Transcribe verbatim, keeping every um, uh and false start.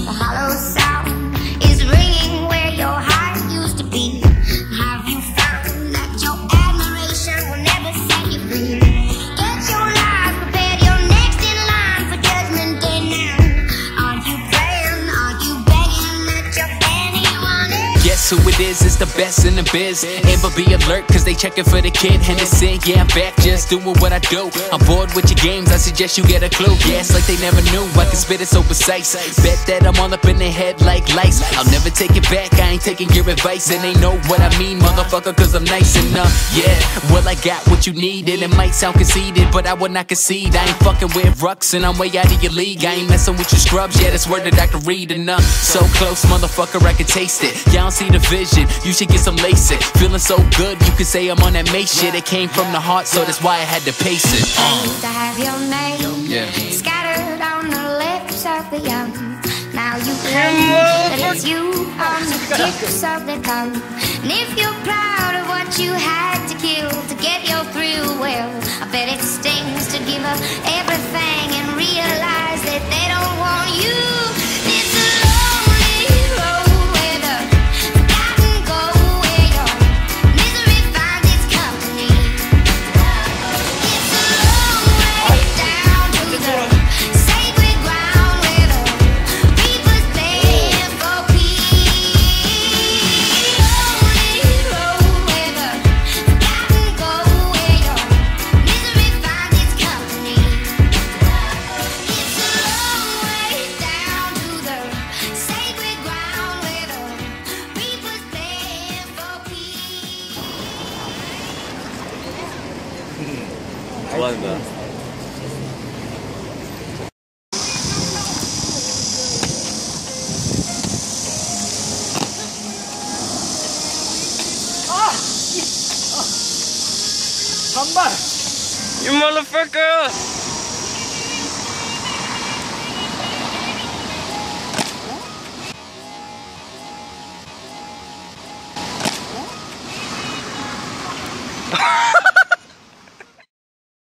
The hollow sound is ringing where your heart used to be. Have you found that your admiration will never set you free? Get your life prepared, you're next in line for judgment day now. Are you praying? Are you begging that your anyone is? Guess who it is, it's the best in the biz. Amber, be alert, cause they checking for the kid Henderson. Yeah, I'm back, just doing what I do. I'm bored with your games, I suggest you get a clue. Yeah, it's like they never knew, I can spit it so precise. Bet that I'm all up in their head like lice. I'll never take it back, I ain't taking your advice. And they know what I mean, motherfucker, cause I'm nice enough. Yeah, well I got what you need, and it might sound conceited, but I would not concede. I ain't fucking with rucks, and I'm way out of your league. I ain't messing with your scrubs, yeah, that's word that I can read enough. So close, motherfucker, I can taste it. Y'all don't see the vision, you should get some LASIK. Feeling so good, you could say I'm on that May shit. It came from the heart, so that's why I had to pace it. I used to have your name, yeah, scattered on the lips of the young. Now you claim that it's you on the tips of the tongue. And if you're proud of what you had to kill to get your thrill, well, I bet it stings to give up everything and realize that they don't want you. It's a lonely road where the forgotten go, where your misery finds its company. It's a long way down to the sacred ground where the reapers playing for peace. Lonely road where the forgotten go, where your misery finds its company. It's a long way down to the sacred ground where the reapers playing for peace. 좋아한다. 반발! You motherfucker!